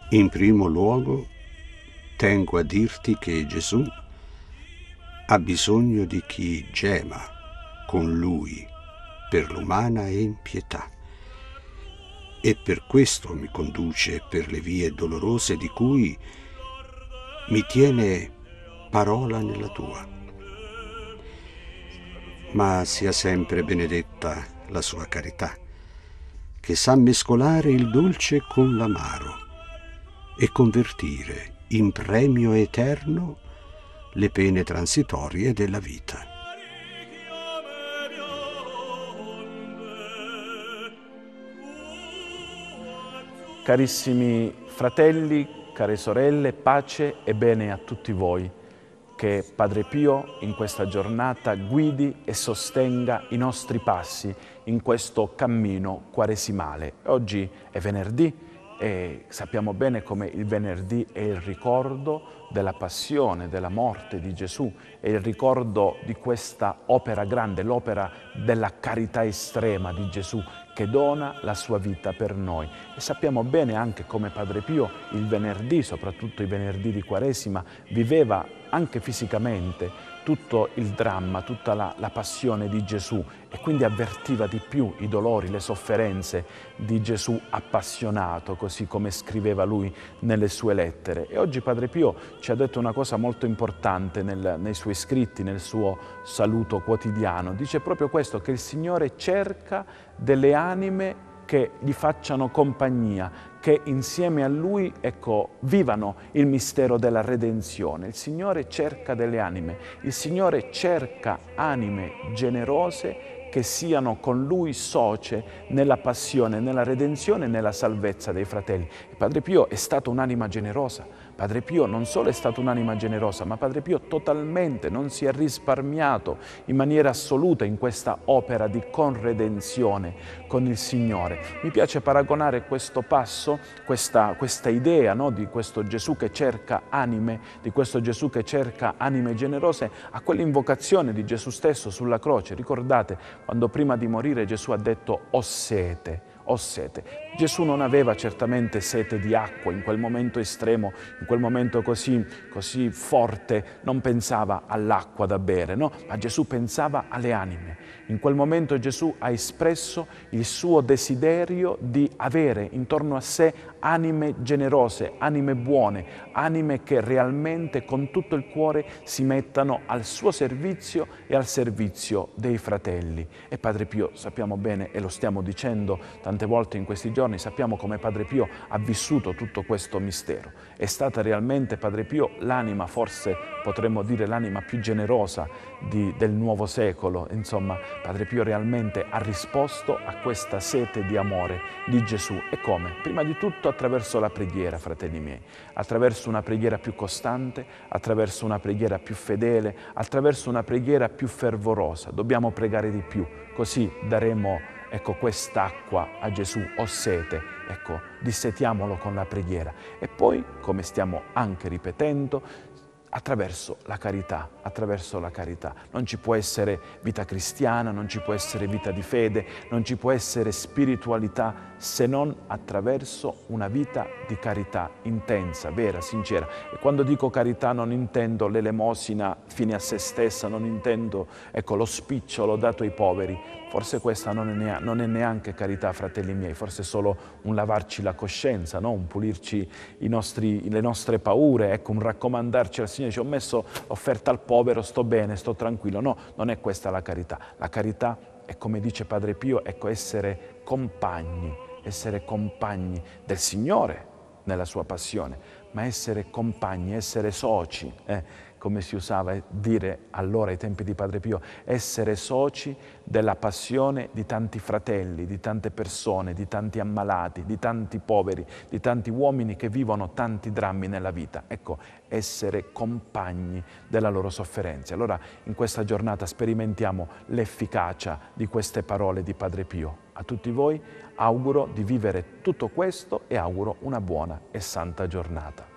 In primo luogo, tengo a dirti che Gesù ha bisogno di chi gema con Lui per l'umana impietà, e per questo mi conduce per le vie dolorose di cui mi tiene parola nella tua. Ma sia sempre benedetta la sua carità, che sa mescolare il dolce con l'amaro e convertire in premio eterno le pene transitorie della vita. Carissimi fratelli, care sorelle, pace e bene a tutti voi. Che Padre Pio in questa giornata guidi e sostenga i nostri passi in questo cammino quaresimale. Oggi è venerdì e sappiamo bene come il venerdì è il ricordo della passione, della morte di Gesù, è il ricordo di questa opera grande, l'opera della carità estrema di Gesù, che dona la sua vita per noi. E sappiamo bene anche come Padre Pio il venerdì, soprattutto i venerdì di Quaresima, viveva anche fisicamente tutto il dramma, tutta la passione di Gesù, e quindi avvertiva di più i dolori, le sofferenze di Gesù appassionato, così come scriveva lui nelle sue lettere. E oggi Padre Pio ci ha detto una cosa molto importante nei suoi scritti, nel suo saluto quotidiano. Dice proprio questo, che il Signore cerca delle anime che gli facciano compagnia, che insieme a Lui, ecco, vivano il mistero della redenzione. Il Signore cerca delle anime, il Signore cerca anime generose che siano con Lui socie nella passione, nella redenzione e nella salvezza dei fratelli. E Padre Pio è stato un'anima generosa. Padre Pio non solo è stato un'anima generosa, ma Padre Pio totalmente non si è risparmiato in maniera assoluta in questa opera di conredenzione con il Signore. Mi piace paragonare questo passo, questa idea, no, di questo Gesù che cerca anime, di questo Gesù che cerca anime generose, a quell'invocazione di Gesù stesso sulla croce. Ricordate, quando prima di morire Gesù ha detto «Ho sete». Ho sete. Gesù non aveva certamente sete di acqua in quel momento estremo, in quel momento così forte, non pensava all'acqua da bere, no? Ma Gesù pensava alle anime. In quel momento Gesù ha espresso il suo desiderio di avere intorno a sé anime generose, anime buone, anime che realmente con tutto il cuore si mettano al suo servizio e al servizio dei fratelli. E Padre Pio, sappiamo bene, e lo stiamo dicendo tante volte in questi giorni, sappiamo come Padre Pio ha vissuto tutto questo mistero. È stata realmente Padre Pio l'anima, forse potremmo dire l'anima più generosa del nuovo secolo. Insomma, Padre Pio realmente ha risposto a questa sete di amore di Gesù. E come? Prima di tutto attraverso la preghiera, fratelli miei, attraverso una preghiera più costante, attraverso una preghiera più fedele, attraverso una preghiera più fervorosa. Dobbiamo pregare di più, così daremo, ecco, quest'acqua a Gesù. Ho sete, ecco, dissetiamolo con la preghiera. E poi, come stiamo anche ripetendo, attraverso la carità, attraverso la carità. Non ci può essere vita cristiana, non ci può essere vita di fede, non ci può essere spiritualità se non attraverso una vita di carità intensa, vera, sincera. E quando dico carità non intendo l'elemosina fine a se stessa, non intendo, ecco, lo spicciolo dato ai poveri. Forse questa non è neanche carità, fratelli miei, forse è solo un lavarci la coscienza, no? Un pulirci le nostre paure, ecco, un raccomandarci al Signore, ci ho messo l'offerta al povero, sto bene, sto tranquillo. No, non è questa la carità. La carità è, come dice Padre Pio, ecco, essere compagni del Signore nella sua passione, ma essere compagni, essere soci, come si usava dire allora ai tempi di Padre Pio, essere soci della passione di tanti fratelli, di tante persone, di tanti ammalati, di tanti poveri, di tanti uomini che vivono tanti drammi nella vita. Ecco, essere compagni della loro sofferenza. Allora in questa giornata sperimentiamo l'efficacia di queste parole di Padre Pio. A tutti voi auguro di vivere tutto questo e auguro una buona e santa giornata.